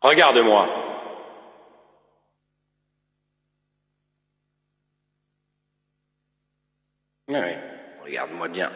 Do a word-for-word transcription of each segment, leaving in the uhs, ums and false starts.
Regarde-moi. Oui, regarde-moi bien.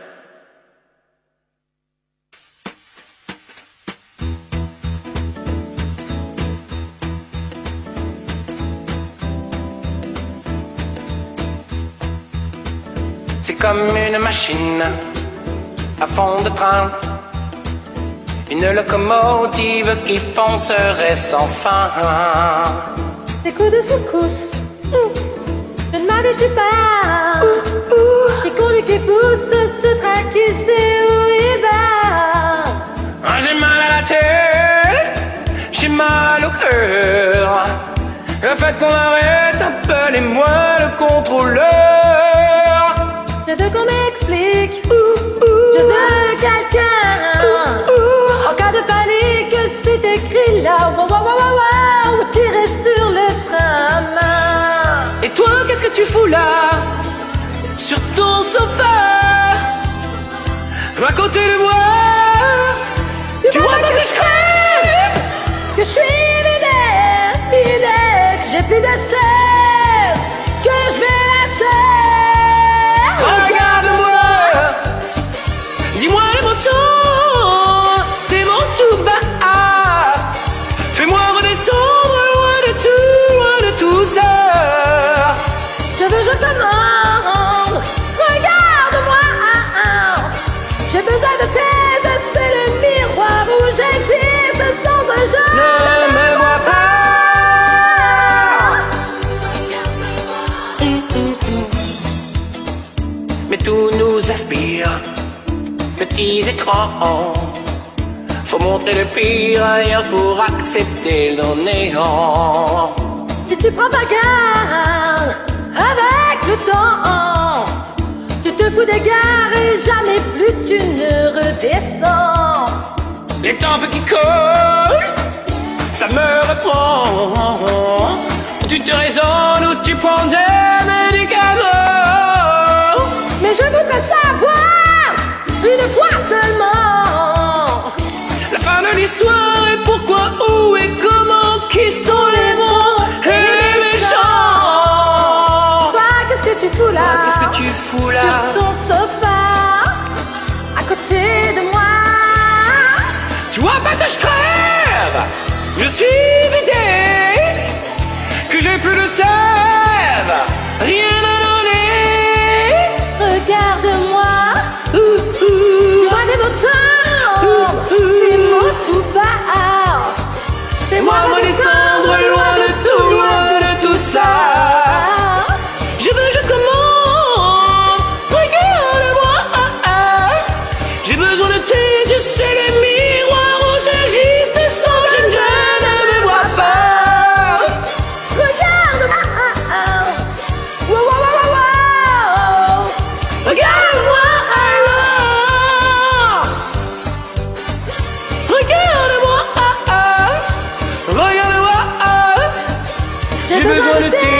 C'est comme une machine à fond de train, une locomotive qui foncerait sans fin. Des coups de secousse, je ne m'habitue pas. Les conduits qui poussent ce train qui sait où il va. Ah, j'ai mal à la tête, j'ai mal au cœur. Le fait qu'on arrête un peu les moi le contrôleur. Je veux qu'on m'explique, je veux quelqu'un. En cas de panique, c'est écrit là. Wow, wow, wow, wow, tirer sur le frein à main. Et toi, qu'est-ce que tu fous là? Sur ton sofa, à côté de moi. Tu, tu vois pas que je crève, que je suis vidé, vidé, que j'ai plus de cesse, que je vais lâcher. Regarde-moi, dis-moi le bon ton, c'est mon tout bas. Fais-moi redescendre loin de tout, loin de tout ça. Je veux, je te demande, regarde-moi. J'ai besoin de tes yeux, c'est le miroir où j'existe sans un jeu. Ne me vois pas. Mais tout nous aspire, petits écrans. Faut montrer le pire ailleurs pour accepter le néant. Si tu prends pas garde avec le temps, tu te fous des gares et jamais plus tu ne redescends. Les tempes qui collent, ça me reprend. Tu te raisonnes ou tu prends des médicaments. Mais je voudrais savoir, une fois seulement, la fin de l'histoire et pourquoi, où et comment, qui sont les bons et les méchants. Toi, qu'est-ce que tu fous là? Toi, qu'est-ce que tu fous là? Sur ton sofa, à côté de moi. Tu vois pas que je crève, je suis vidé, que j'ai plus de sève, rien à donner. Regarde-moi, Ouh, ouh. tu vois des beaux temps, c'est mon tout bas. Fais-moi redescendre loin de tout, loin de tout ça. Je veux, je commande, regarde-moi. J'ai besoin de tes yeux, c'est les miroirs où j'agiste sans je ne me vois pas. Regarde-moi, wow, wow, wow, wow, wow. Regarde-moi alors. Regarde-moi, regarde-moi. J'ai besoin de tes